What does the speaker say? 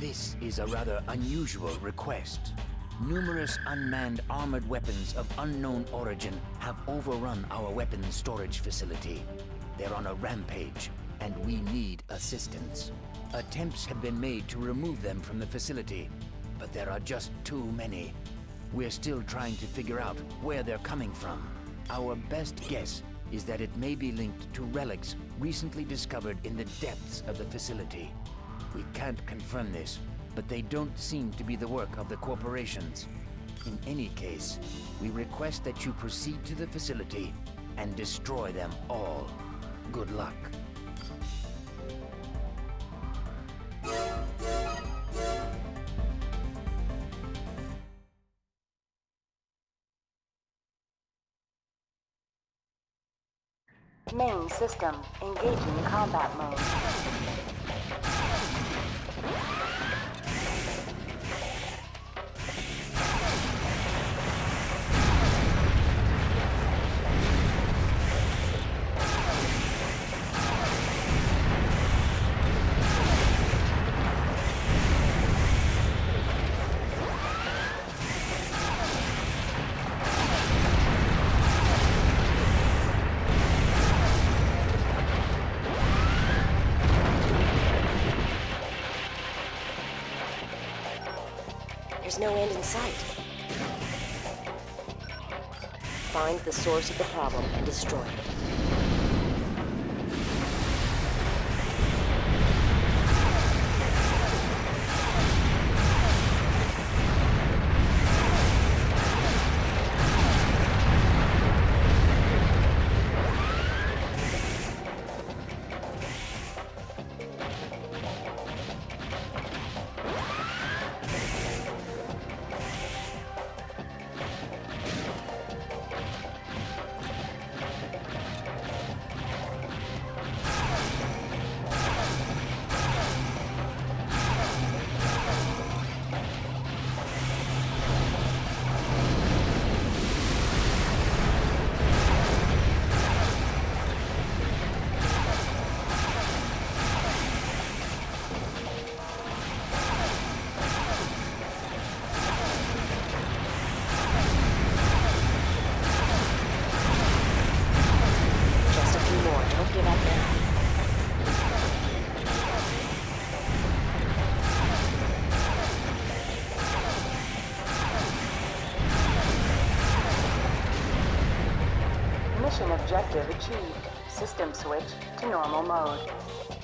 This is a rather unusual request. Numerous unmanned armored weapons of unknown origin have overrun our weapons storage facility. They're on a rampage, and we need assistance. Attempts have been made to remove them from the facility, but there are just too many. We're still trying to figure out where they're coming from. Our best guess is that it may be linked to relics recently discovered in the depths of the facility. We can't confirm this, but they don't seem to be the work of the corporations. In any case, we request that you proceed to the facility and destroy them all. Good luck. Main system engaging combat mode. There's no end in sight. Find the source of the problem and destroy it. Mission objective achieved. System switch to normal mode.